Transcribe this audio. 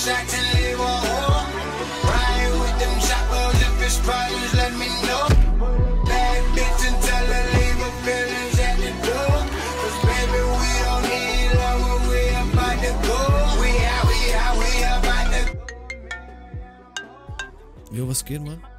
shots and leave a hole. Ride with them choppers, if it's problems, let me know. Bad bitch and tell her leave her feelings at the door. Cause baby, we don't need love when we about to go. We out, about to go. Jo, was geht, Mann?